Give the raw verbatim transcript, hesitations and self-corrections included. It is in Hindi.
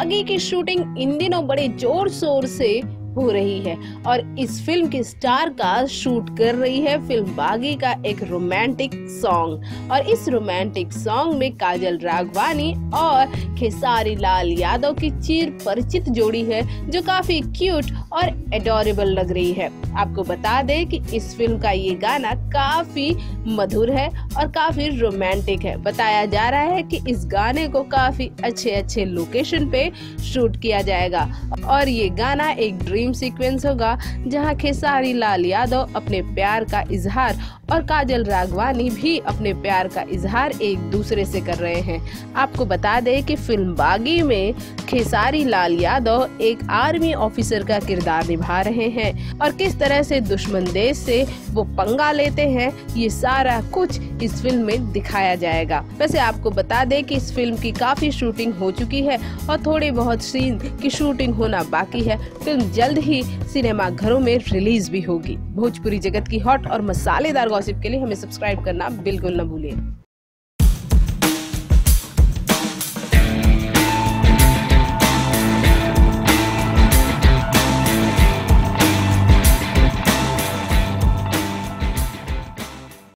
बागी की शूटिंग इन दिनों बड़े जोर शोर से हो रही है और इस फिल्म के स्टार कास्ट शूट कर रही है फिल्म बागी का एक रोमांटिक सॉन्ग। और इस रोमांटिक सॉन्ग में काजल राघवानी और खेसारी लाल यादव की चिर परिचित जोड़ी है जो काफी क्यूट और एडोरेबल लग रही है। आपको बता दें कि इस फिल्म का ये गाना काफी मधुर है और काफी रोमांटिक है। बताया जा रहा है कि इस गाने को काफी अच्छे अच्छे लोकेशन पे शूट किया जाएगा और ये गाना एक ड्रीम सीक्वेंस होगा जहां खेसारी लाल यादव अपने प्यार का इजहार और काजल राघवानी भी अपने प्यार का इजहार एक दूसरे से कर रहे हैं। आपको बता दें कि फिल्म बागी में खेसारी लाल यादव एक आर्मी ऑफिसर का किरदार निभा रहे हैं और किस तरह से दुश्मन देश से वो पंगा लेते हैं ये सारा कुछ इस फिल्म में दिखाया जाएगा। वैसे आपको बता दें कि इस फिल्म की काफी शूटिंग हो चुकी है और थोड़े बहुत सीन की शूटिंग होना बाकी है। फिल्म जल्द ही सिनेमा घरों में रिलीज भी होगी। भोजपुरी जगत की हॉट और मसालेदार गॉसिप के लिए हमें सब्सक्राइब करना बिल्कुल न भूलिए।